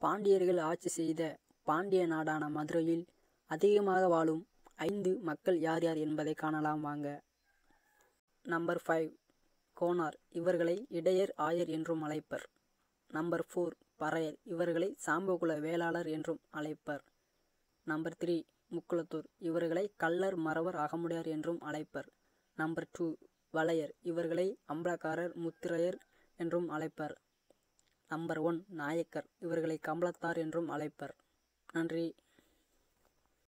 பாண்டியர்கள் ஆட்சி செய்த பாண்டிய நாடான மதுரையில் அதிகமாக வாழும் 5 மக்கள் யார் யார் என்பதை காணலாம் வாங்க. நம்பர் 5 கோனார், இவர்களை இடையர் ஆயர் என்றும் அழைப்பர். நம்பர் 4 பறையர், இவர்களை சாம்பகுல வேளாளர் என்றும் அழைப்பர். நம்பர் 3 முக்குளத்தூர், இவர்களை கள்ளர் மறவர் அகமுடையார் என்றும் அழைப்பர். நம்பர் 2 வளையர், இவர்களை அம்பலக்காரர் முத்திரையர் என்றும் அழைப்பர். நம்பர் 1 நாயக்கர், இவர்களை கம்பளத்தார் என்றும் அழைப்பர். நன்றி.